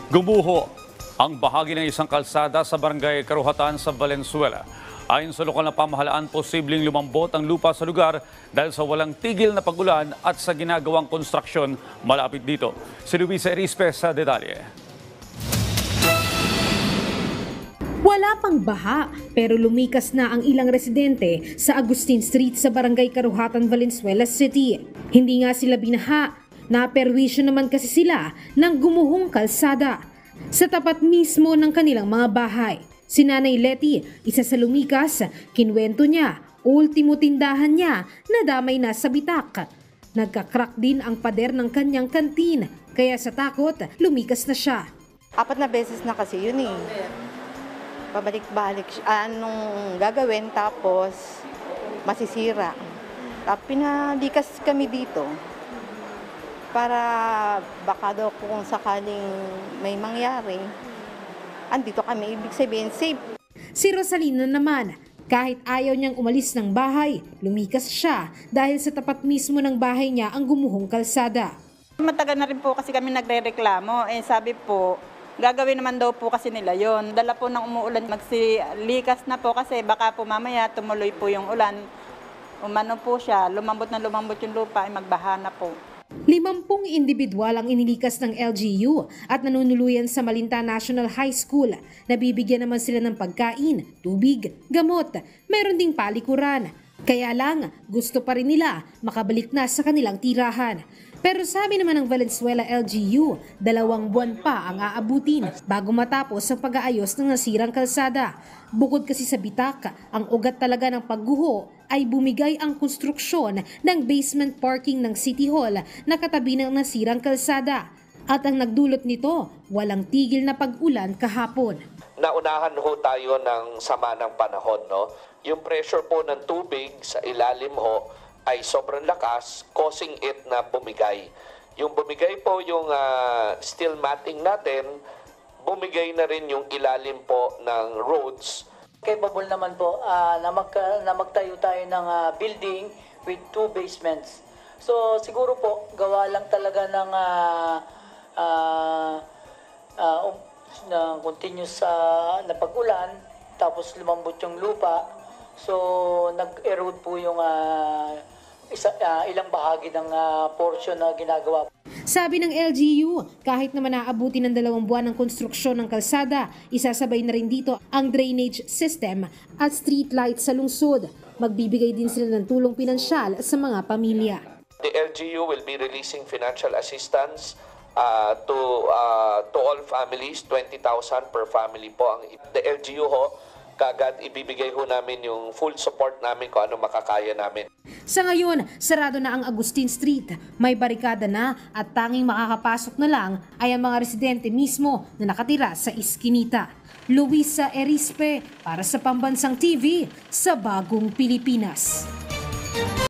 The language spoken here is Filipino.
Gumuho ang bahagi ng isang kalsada sa barangay Karuhatan sa Valenzuela. Ayon sa lokal na pamahalaan, posibleng lumambot ang lupa sa lugar dahil sa walang tigil na pagulan at sa ginagawang konstruksyon malapit dito. Si Luisa Erispe sa detalye. Wala pang baha pero lumikas na ang ilang residente sa Agustin Street sa barangay Karuhatan, Valenzuela City. Hindi nga sila binaha, naperwisyo naman kasi sila ng gumuhong kalsada sa tapat mismo ng kanilang mga bahay. Si Nanay Letty, isa sa lumikas, kinwento niya, ultimo tindahan niya na damay na sa bitak. Nagkakrak din ang pader ng kanyang kantin, kaya sa takot, lumikas na siya. 4 na beses na kasi yun eh. Pabalik-balik siya. Anong gagawin tapos masisira. Pinalikas kami dito para baka daw kung sakaling may mangyari, andito kami, ibig sabihin safe. Si Rosalina naman, kahit ayaw niyang umalis ng bahay, lumikas siya dahil sa tapat mismo ng bahay niya ang gumuhong kalsada. Matagal na rin po kasi kami nagre-reklamo. Sabi po, gagawin naman daw po kasi nila yon. Dala po ng umuulan, magsilikas na po kasi baka po mamaya tumuloy po yung ulan. Umano po siya, lumambot yung lupa, ay magbaha na po. 50 individual ang inilikas ng LGU at nanunuluyan sa Malinta National High School. Nabibigyan naman sila ng pagkain, tubig, gamot, meron ding palikuran. Kaya lang, gusto pa rin nila makabalik na sa kanilang tirahan. Pero sabi naman ng Valenzuela LGU, 2 buwan pa ang aabutin bago matapos ang pag-aayos ng nasirang kalsada. Bukod kasi sa bitak, ang ugat talaga ng pagguho ay bumigay ang konstruksyon ng basement parking ng City Hall na katabi ng nasirang kalsada. At ang nagdulot nito, walang tigil na pag-ulan kahapon. Naunahan ho tayo ng sama ng panahon, no? Yung pressure po ng tubig sa ilalim ho ay sobrang lakas, causing it na bumigay. Yung bumigay po yung steel matting natin, bumigay na rin yung ilalim po ng roads. Capable naman po na magtayo tayo ng building with 2 basements. So siguro po gawa lang talaga ng continuous na pag-ulan, tapos lumambot yung lupa. So nag-erode po yung ilang bahagi ng portion na ginagawa. Sabi ng LGU, kahit naman naabuti ng 2 buwan ng konstruksyon ng kalsada, isasabay na rin dito ang drainage system at street lights sa lungsod. Magbibigay din sila ng tulong pinansyal sa mga pamilya. The LGU will be releasing financial assistance to all families, 20,000 per family po. The LGU ho, kagad ibibigay ho namin yung full support namin kung ano makakaya namin. Sa ngayon, sarado na ang Agustin Street. May barikada na at tanging makakapasok na lang ay ang mga residente mismo na nakatira sa iskinita. Luisa Erispe para sa Pambansang TV sa Bagong Pilipinas.